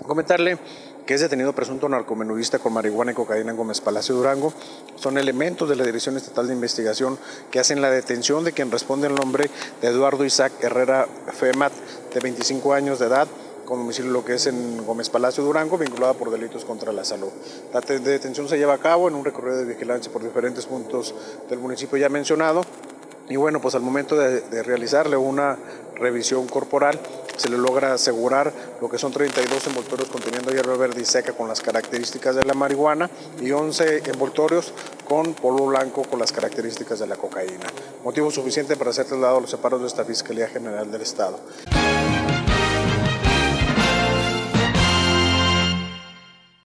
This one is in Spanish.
Comentarle que es detenido presunto narcomenudista con marihuana y cocaína en Gómez Palacio, Durango. Son elementos de la Dirección Estatal de Investigación que hacen la detención de quien responde el nombre de Eduardo Isaac Herrera Femat, de 25 años de edad, con domicilio lo que es en Gómez Palacio, Durango, vinculada por delitos contra la salud. La detención se lleva a cabo en un recorrido de vigilancia por diferentes puntos del municipio ya mencionado. Y bueno, pues al momento de realizarle una revisión corporal, se le logra asegurar lo que son 32 envoltorios conteniendo hierba verde y seca con las características de la marihuana y 11 envoltorios con polvo blanco con las características de la cocaína. Motivo suficiente para ser trasladado a los separos de esta Fiscalía General del Estado.